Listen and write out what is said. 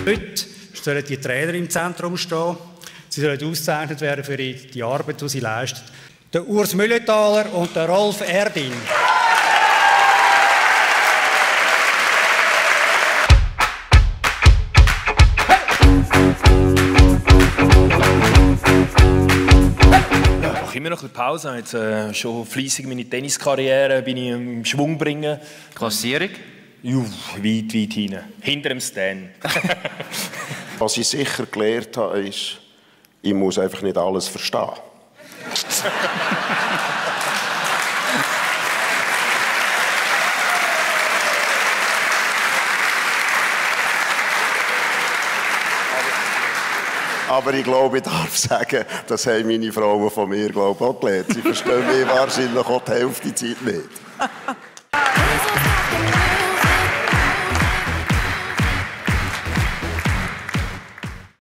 Heute sollen die Trainer im Zentrum stehen. Sie sollen ausgezeichnet werden für die Arbeit, die sie leisten. Der Urs Müllenthaler und der Rolf Erdin. Ich mache immer noch ein bisschen Pause. Jetzt schon fleissig meine Tenniskarriere bin ich im Schwung bringen. Klassierung? Weit hinten. Hinter dem Stan. Was ich sicher gelernt habe, ist, ich muss einfach nicht alles verstehen. Aber ich glaube, ich darf sagen, das haben meine Frauen von mir, glaube ich, auch gelernt. Sie verstehen mich wahrscheinlich auch die Hälfte der Zeit nicht.